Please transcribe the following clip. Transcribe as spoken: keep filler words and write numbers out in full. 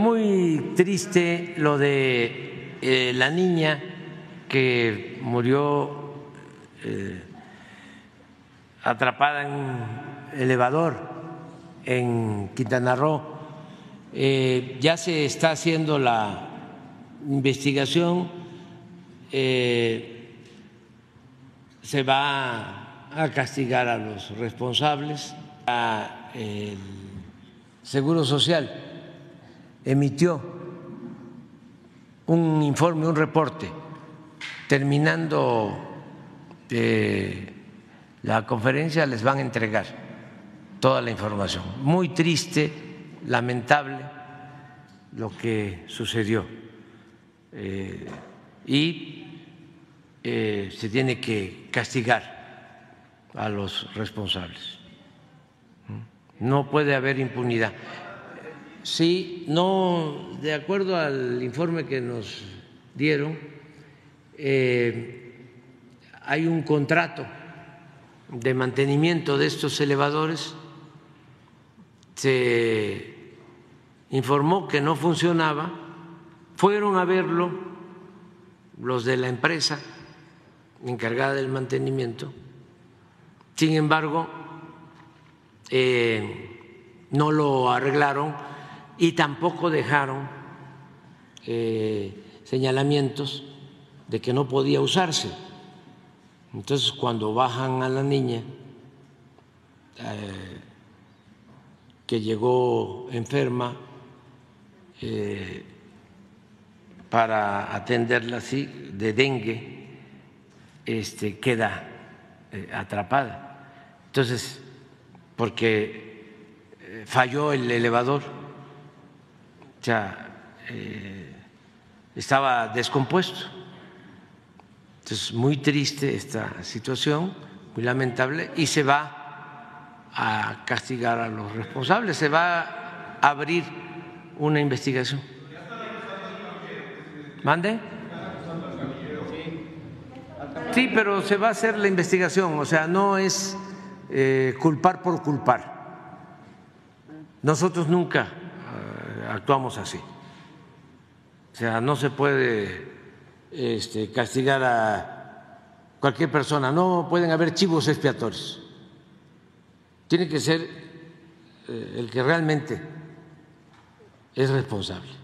muy triste lo de eh, la niña que murió eh, atrapada en un elevador en Quintana Roo. Eh, ya se está haciendo la investigación, eh, se va a castigar a los responsables. A, el Seguro Social emitió un informe, un reporte, terminando eh, la conferencia les van a entregar toda la información. Muy triste, lamentable lo que sucedió eh, y eh, se tiene que castigar a los responsables. No puede haber impunidad. Sí, no, de acuerdo al informe que nos dieron, eh, hay un contrato de mantenimiento de estos elevadores. Se informó que no funcionaba, fueron a verlo los de la empresa encargada del mantenimiento. Sin embargo, eh, no lo arreglaron y tampoco dejaron eh, señalamientos de que no podía usarse. Entonces, cuando bajan a la niña eh, que llegó enferma eh, para atenderla así de dengue, este, queda eh, atrapada. Entonces, porque falló el elevador, o sea, eh, estaba descompuesto. Entonces, muy triste esta situación, muy lamentable, y se va a castigar a los responsables, se va a abrir una investigación. ¿Mande? Sí, pero se va a hacer la investigación, o sea, no es eh, culpar por culpar. Nosotros nunca eh, actuamos así. O sea, no se puede este, castigar a cualquier persona, no pueden haber chivos expiatorios. Tiene que ser eh, el que realmente es responsable.